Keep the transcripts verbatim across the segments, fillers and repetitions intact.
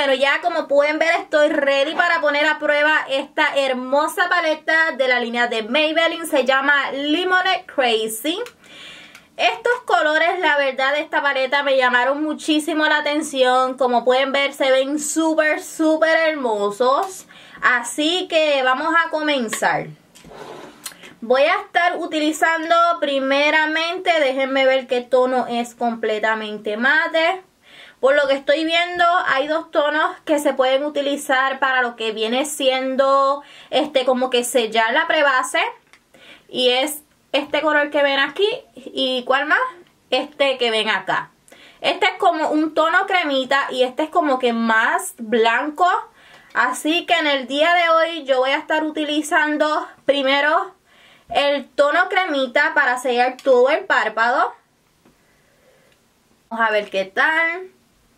bueno, ya como pueden ver, estoy ready para poner a prueba esta hermosa paleta de la línea de Maybelline. Se llama Lemonade Crazy. Estos colores, la verdad, de esta paleta me llamaron muchísimo la atención. Como pueden ver, se ven súper, súper hermosos. Así que vamos a comenzar. Voy a estar utilizando primeramente, déjenme ver qué tono es completamente mate. Por lo que estoy viendo, hay dos tonos que se pueden utilizar para lo que viene siendo este como que sellar la prebase. Y es este color que ven aquí. ¿Y cuál más? Este que ven acá. Este es como un tono cremita y este es como que más blanco. Así que en el día de hoy yo voy a estar utilizando primero el tono cremita para sellar todo el párpado. Vamos a ver qué tal.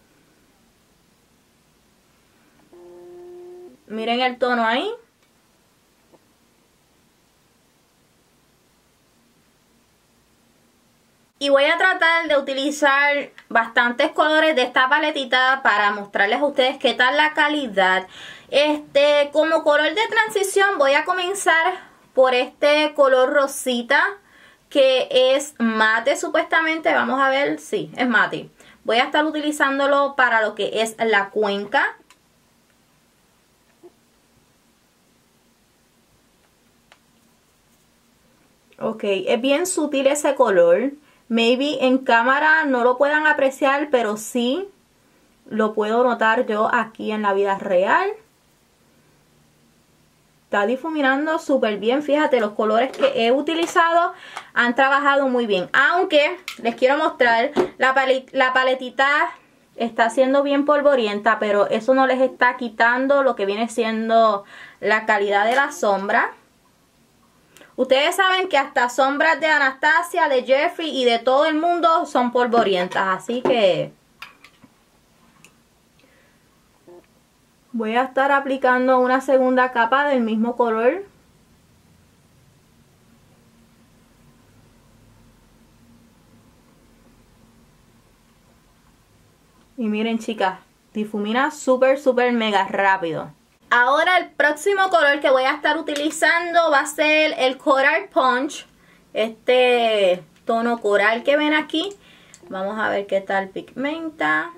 Miren el tono ahí. Y voy a tratar de utilizar bastantes colores de esta paletita para mostrarles a ustedes qué tal la calidad. Este, como color de transición voy a comenzar por este color rosita que es mate supuestamente. Vamos a ver, sí, es mate. Voy a estar utilizándolo para lo que es la cuenca. Ok, es bien sutil ese color. Maybe en cámara no lo puedan apreciar, pero sí lo puedo notar yo aquí en la vida real. Está difuminando súper bien. Fíjate, los colores que he utilizado han trabajado muy bien. Aunque les quiero mostrar, la, palet la paletita está siendo bien polvorienta, pero eso no les está quitando lo que viene siendo la calidad de la sombra. Ustedes saben que hasta sombras de Anastasia, de Jeffree y de todo el mundo son polvorientas. Así que voy a estar aplicando una segunda capa del mismo color. Y miren, chicas, difumina súper, súper mega rápido. Ahora el próximo color que voy a estar utilizando va a ser el Coral Punch. Este tono coral que ven aquí. Vamos a ver qué tal pigmenta.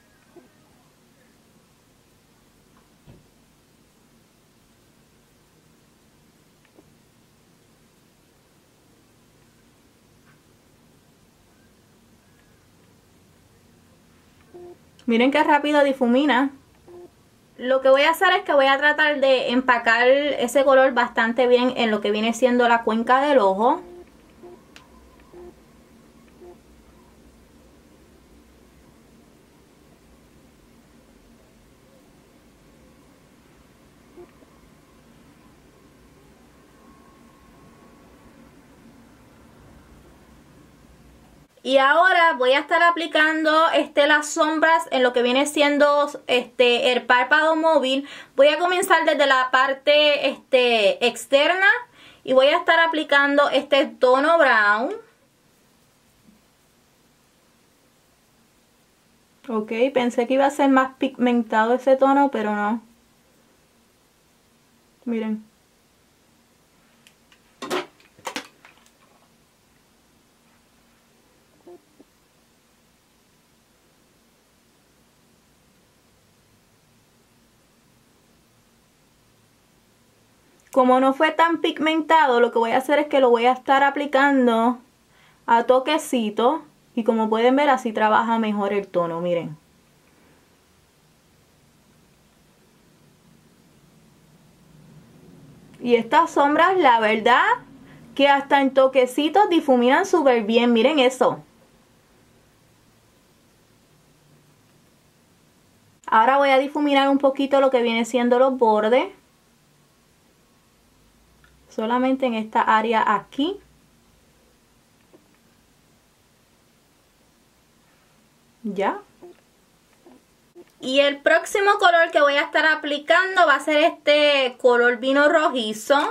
Miren qué rápido difumina. Lo que voy a hacer es que voy a tratar de empacar ese color bastante bien en lo que viene siendo la cuenca del ojo. Y ahora voy a estar aplicando este, las sombras en lo que viene siendo este, el párpado móvil. Voy a comenzar desde la parte este, externa y voy a estar aplicando este tono brown. Ok, pensé que iba a ser más pigmentado ese tono, pero no. Miren. Como no fue tan pigmentado, lo que voy a hacer es que lo voy a estar aplicando a toquecito. Y como pueden ver, así trabaja mejor el tono, miren. Y estas sombras, la verdad, que hasta en toquecitos difuminan súper bien. Miren eso. Ahora voy a difuminar un poquito lo que viene siendo los bordes. Solamente en esta área aquí. Ya. Y el próximo color que voy a estar aplicando va a ser este color vino rojizo.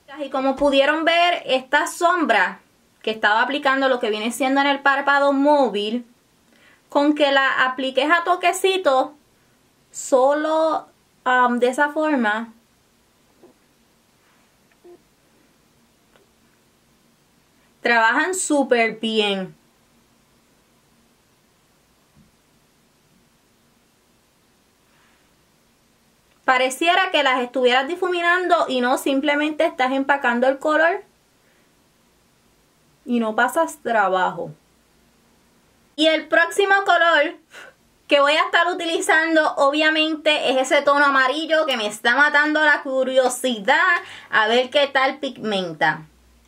Y como pudieron ver, esta sombra que estaba aplicando lo que viene siendo en el párpado móvil, con que la apliques a toquecito, solo um, de esa forma, trabajan súper bien. Pareciera que las estuvieras difuminando y no, simplemente estás empacando el color y no pasas trabajo. Y el próximo color que voy a estar utilizando obviamente es ese tono amarillo que me está matando la curiosidad a ver qué tal pigmenta.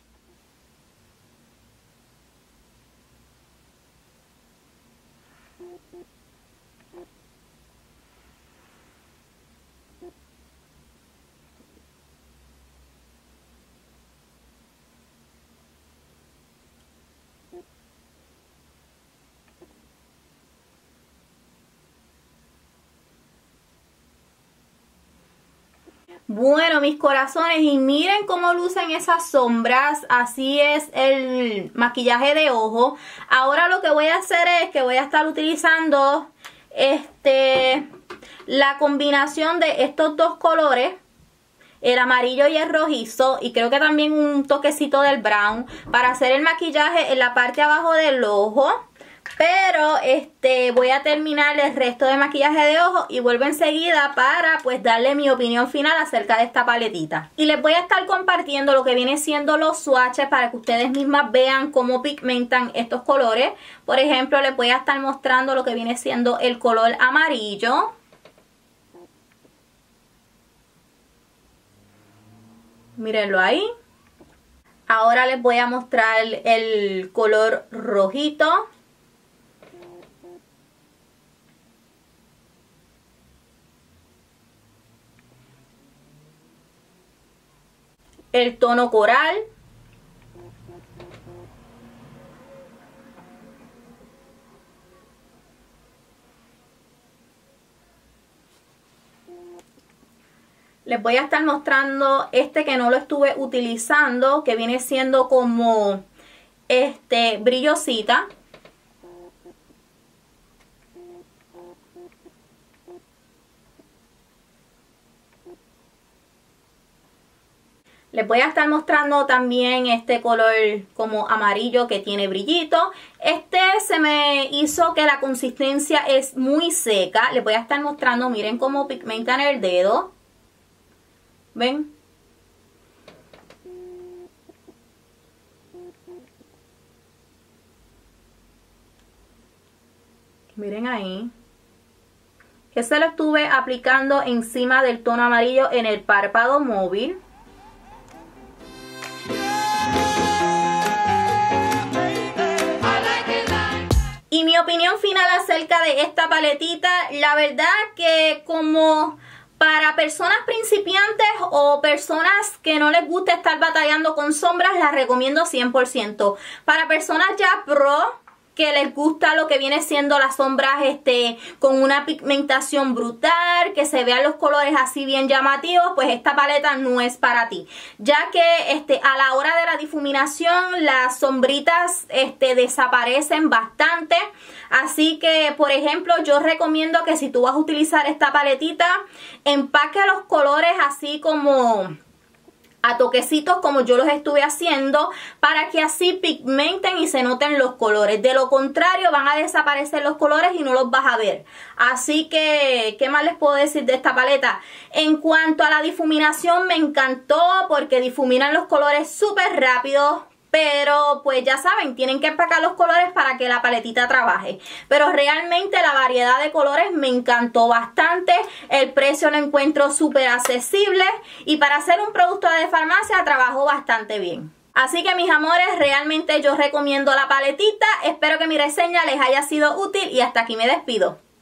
Bueno, mis corazones, y miren cómo lucen esas sombras. Así es el maquillaje de ojo. Ahora lo que voy a hacer es que voy a estar utilizando este la combinación de estos dos colores, el amarillo y el rojizo, y creo que también un toquecito del brown, para hacer el maquillaje en la parte de abajo del ojo. Pero este voy a terminar el resto de maquillaje de ojo y vuelvo enseguida para pues darle mi opinión final acerca de esta paletita. Y les voy a estar compartiendo lo que viene siendo los swatches para que ustedes mismas vean cómo pigmentan estos colores. Por ejemplo, les voy a estar mostrando lo que viene siendo el color amarillo. Mírenlo ahí. Ahora les voy a mostrar el color rojito. El tono coral. Les voy a estar mostrando este que no lo estuve utilizando, que viene siendo como este brillosita. Les voy a estar mostrando también este color como amarillo que tiene brillito. Este se me hizo que la consistencia es muy seca. Les voy a estar mostrando, miren cómo pigmenta en el dedo. ¿Ven? Miren ahí. Que se lo estuve aplicando encima del tono amarillo en el párpado móvil. Y mi opinión final acerca de esta paletita, la verdad que como para personas principiantes o personas que no les gusta estar batallando con sombras, la recomiendo cien por ciento. Para personas ya pro, que les gusta lo que viene siendo las sombras este con una pigmentación brutal, que se vean los colores así bien llamativos, pues esta paleta no es para ti, ya que este a la hora de la difuminación las sombritas este desaparecen bastante. Así que, por ejemplo, yo recomiendo que si tú vas a utilizar esta paletita, empaque los colores así como a toquecitos como yo los estuve haciendo, para que así pigmenten y se noten los colores. De lo contrario van a desaparecer los colores y no los vas a ver. Así que, ¿qué más les puedo decir de esta paleta? En cuanto a la difuminación, me encantó porque difuminan los colores súper rápido. Pero pues ya saben, tienen que empacar los colores para que la paletita trabaje. Pero realmente la variedad de colores me encantó bastante. El precio lo encuentro súper accesible. Y para hacer un producto de farmacia trabajó bastante bien. Así que mis amores, realmente yo recomiendo la paletita. Espero que mi reseña les haya sido útil y hasta aquí me despido.